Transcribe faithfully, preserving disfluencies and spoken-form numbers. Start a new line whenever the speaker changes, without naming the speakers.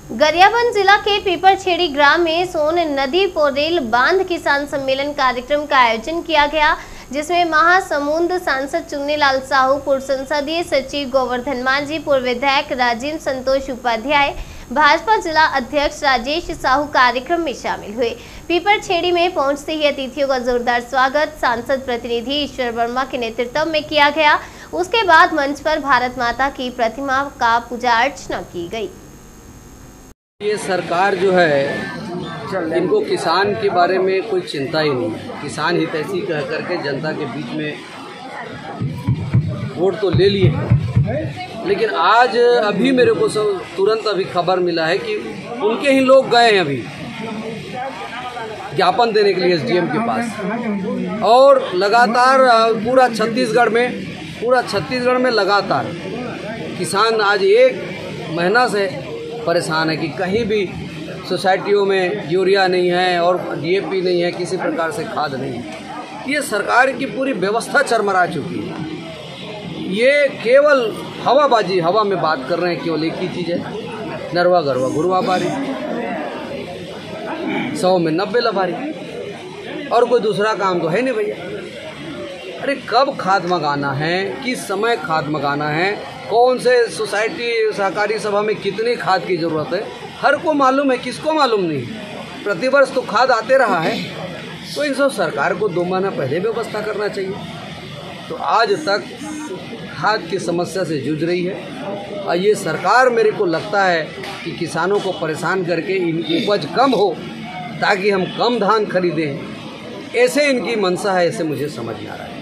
गरियाबंद जिला के पीपरछेड़ी ग्राम में सोन नदी पोरेल बांध किसान सम्मेलन कार्यक्रम का आयोजन किया गया, जिसमें महासमुंद सांसद चुन्नीलाल साहू, पूर्व संसदीय सचिव गोवर्धन मांझी, पूर्व विधायक राजीव संतोष उपाध्याय, भाजपा जिला अध्यक्ष राजेश साहू कार्यक्रम में शामिल हुए। पीपरछेड़ी में पहुंचते ही अतिथियों का जोरदार स्वागत सांसद प्रतिनिधि ईश्वर वर्मा के नेतृत्व में किया गया। उसके बाद मंच पर भारत माता की प्रतिमा का पूजा अर्चना की गई।
ये सरकार जो है इनको किसान के बारे में कोई चिंता ही नहीं है। किसान हितैषी कह करके जनता के बीच में वोट तो ले लिए, लेकिन आज अभी मेरे को सब तुरंत अभी खबर मिला है कि उनके ही लोग गए हैं अभी ज्ञापन देने के लिए एसडीएम के पास। और लगातार पूरा छत्तीसगढ़ में पूरा छत्तीसगढ़ में लगातार किसान आज एक महीना से परेशान है कि कहीं भी सोसाइटियों में यूरिया नहीं है और डीएपी नहीं है, किसी प्रकार से खाद नहीं है। ये सरकार की पूरी व्यवस्था चरमरा चुकी है। ये केवल हवाबाजी, हवा में बात कर रहे हैं। केवल एक ही चीज़ है, नरवा गरवा गुरवा बारी, सौ में नब्बे लबारी, और कोई दूसरा काम तो है नहीं भैया। अरे कब खाद मंगाना है, किस समय खाद मंगाना है, कौन से सोसाइटी सहकारी सभा में कितनी खाद की ज़रूरत है, हर को मालूम है, किसको मालूम नहीं। प्रतिवर्ष तो खाद आते रहा है, तो इन सब सरकार को दो महीना पहले व्यवस्था करना चाहिए। तो आज तक खाद की समस्या से जूझ रही है और ये सरकार मेरे को लगता है कि किसानों को परेशान करके इनकी उपज कम हो ताकि हम कम धान खरीदें, ऐसे इनकी मंशा है, ऐसे मुझे समझ में आ रहा है।